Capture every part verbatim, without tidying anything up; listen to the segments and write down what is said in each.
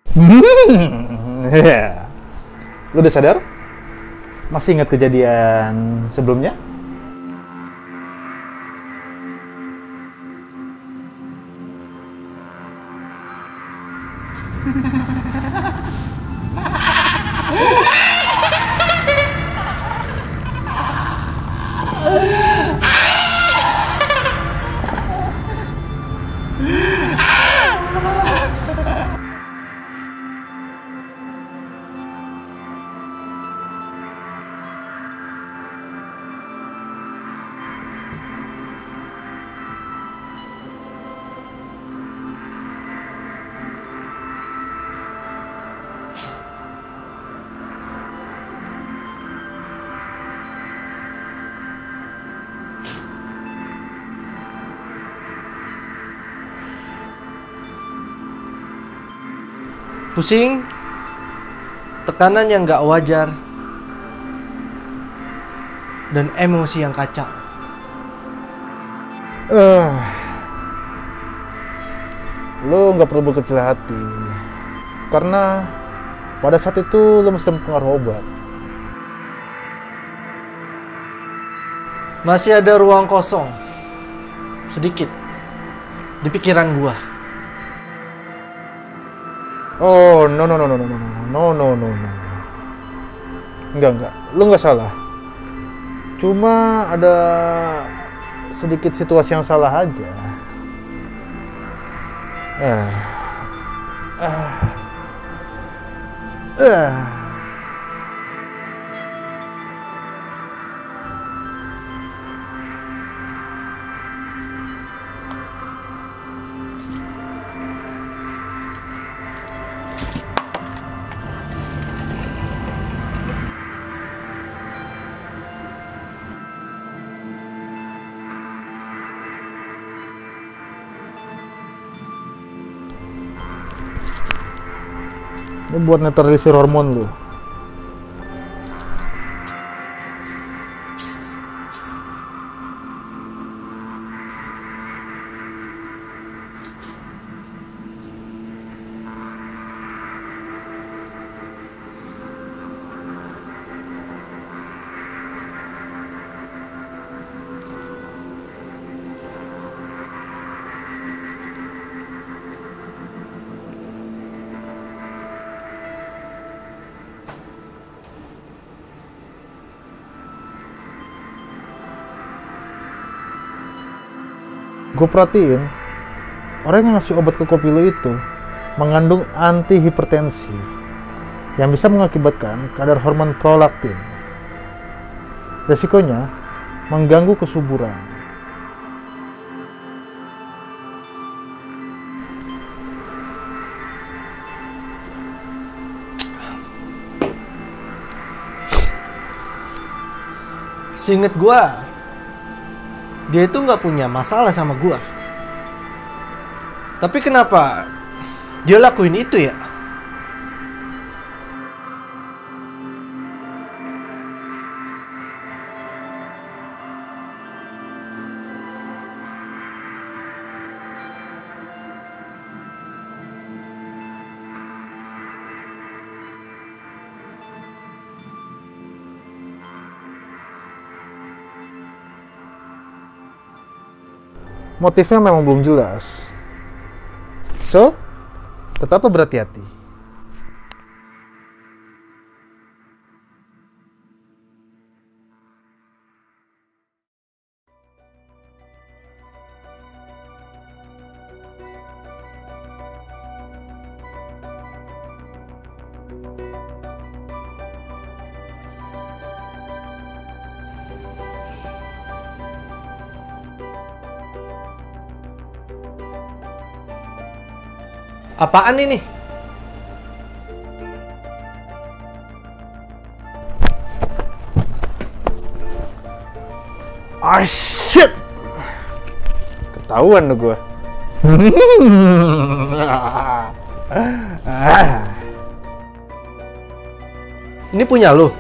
Hmm, ya. Lu udah sadar? Masih ingat kejadian sebelumnya? Pusing, tekanan yang gak wajar, dan emosi yang kacau. Uh, lo nggak perlu berkecil hati, karena pada saat itu lo mesti pengaruh obat. Masih ada ruang kosong, sedikit, di pikiran gua. Oh, no no no no no no no no no no. Enggak enggak, lu nggak salah. Cuma ada sedikit situasi yang salah aja. Ah. Ah. Ah. Ini buat netralisir hormon lu. Gue perhatiin, orang yang ngasih obat ke kopi lo itu mengandung antihipertensi yang bisa mengakibatkan kadar hormon prolaktin. Resikonya mengganggu kesuburan. Seinget gua, dia itu nggak punya masalah sama gua. Tapi kenapa dia lakuin itu ya? Motifnya memang belum jelas. So, tetaplah berhati-hati. Apaan ini? Ah shit! Ketahuan lo gue. Ini punya lo?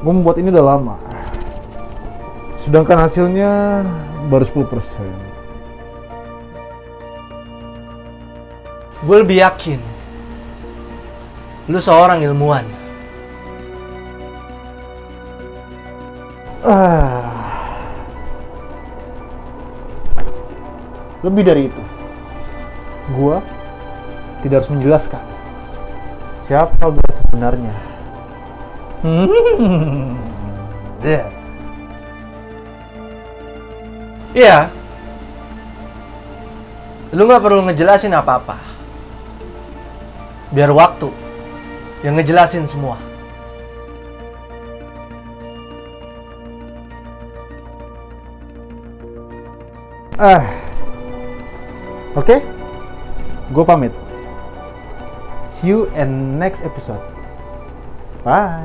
Gue membuat ini udah lama. Sedangkan hasilnya baru sepuluh persen. Gue lebih yakin lu seorang ilmuwan. Ah. Lebih dari itu, gue tidak harus menjelaskan siapa gue sebenarnya. Hmm. Yeah. Iya. Lu gak perlu ngejelasin apa-apa. Biar waktu yang ngejelasin semua. Ah. Oke. Okay? Gue pamit. See you in next episode. Bye.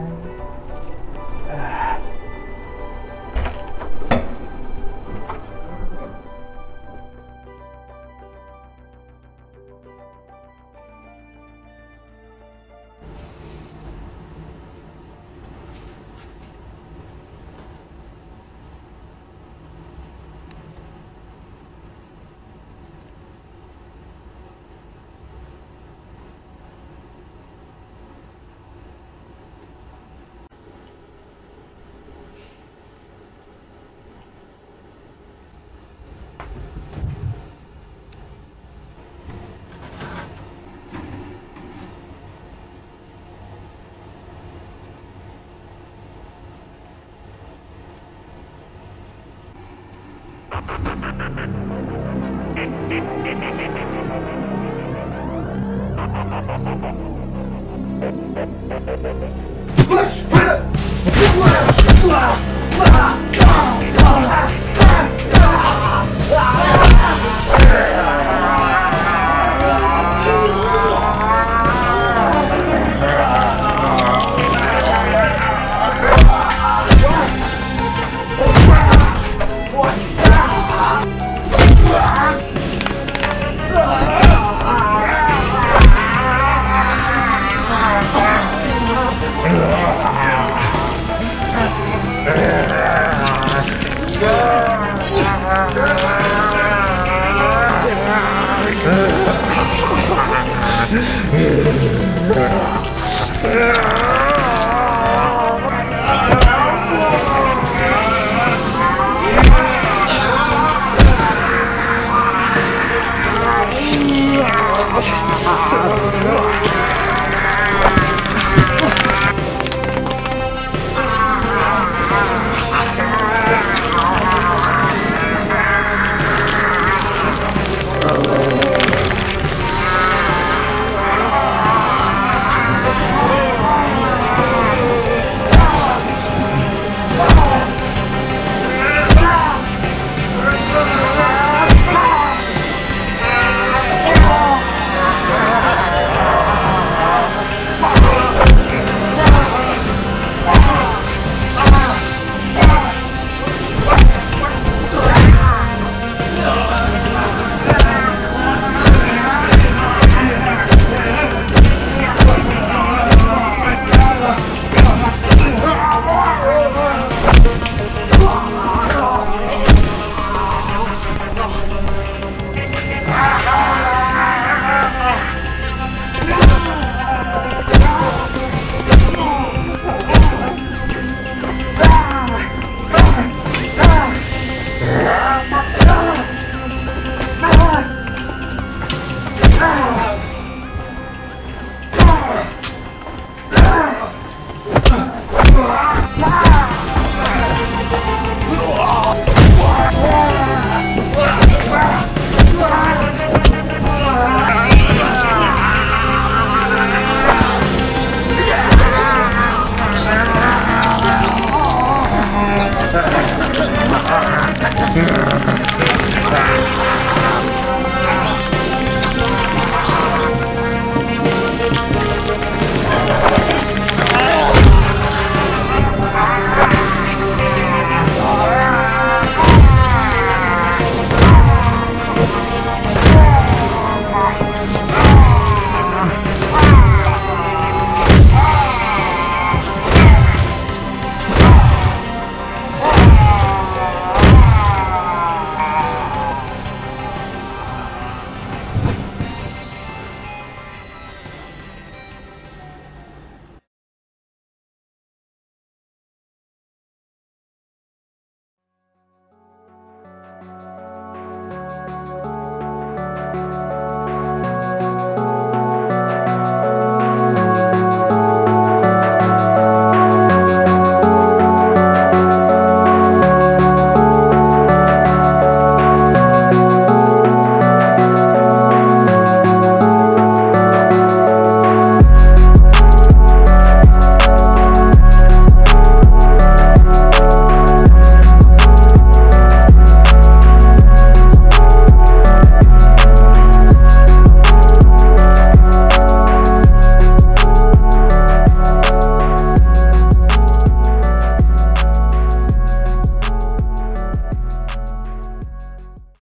Push!